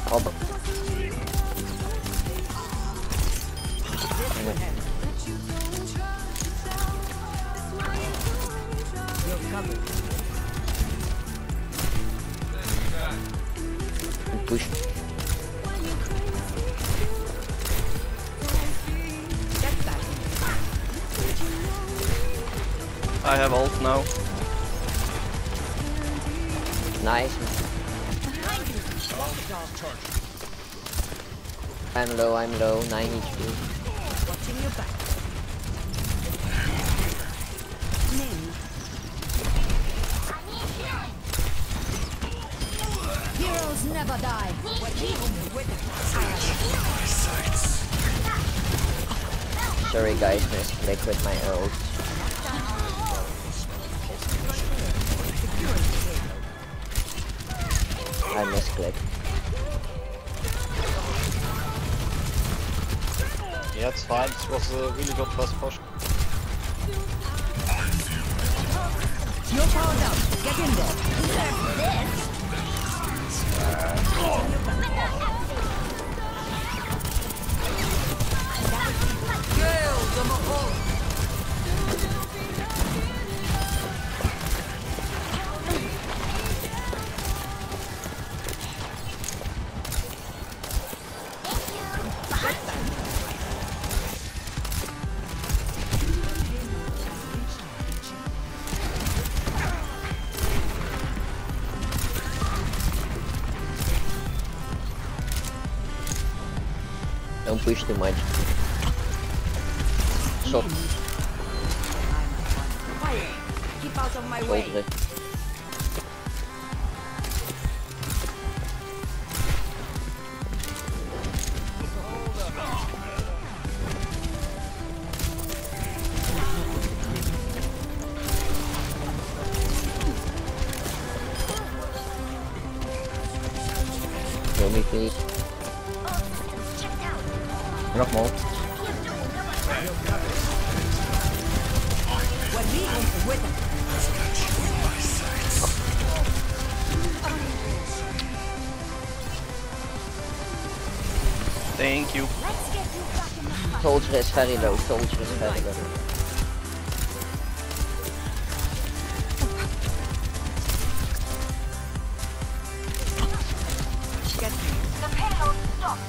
Oh, but push. I have ult now. Nice. I'm low, 9 HP. Watching your back. Heroes never die. Sorry guys, misclick with my ult. I misclick. Yeah, it's fine. It was a really good first push. You're powered up. Get in there. Don't push too much. So, Keep out of my hold way. it. Kill me please. Nog more. Thank you. Soldier is very low, soldier is very low. The payload stopped.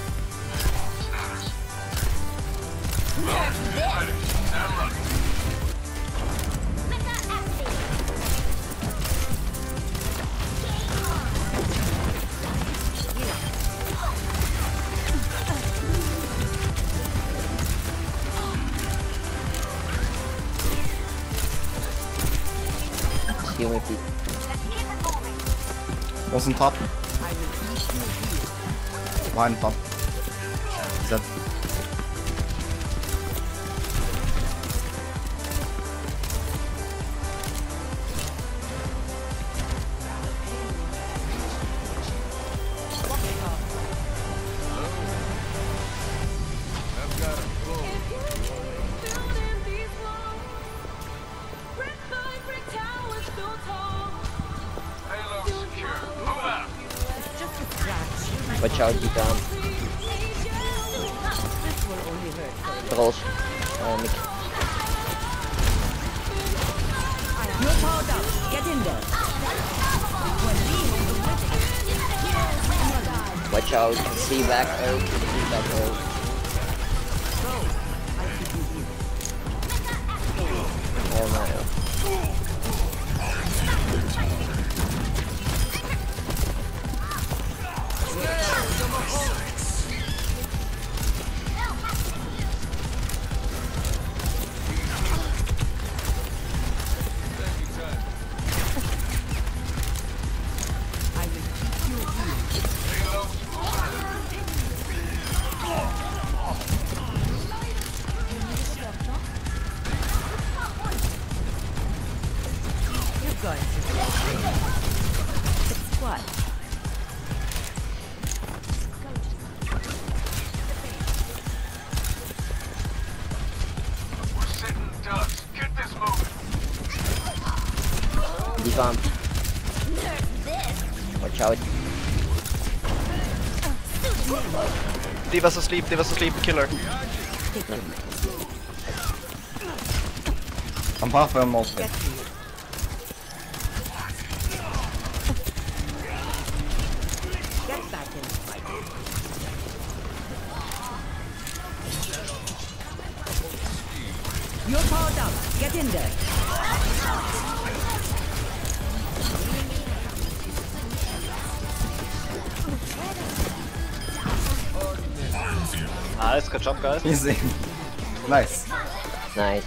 Kill me please. Was on top. Behind top. Zed. Watch out, you can. Trolls. Mick. You're powered up. Get in there. Watch out, see back, see back, Oh no. Going to It's what? We're sitting ducks. Get this moving. Divan. Watch out. Diva's asleep, kill her. I'm halfway on multi. Get healed. Get back in the fight. You're powered up. Get in there. Nice, good job guys. Easy. Nice. Nice.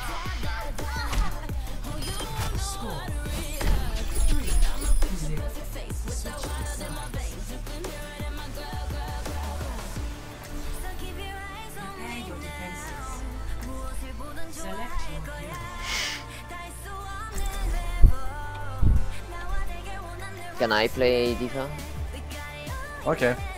Can I play Diva? Okay.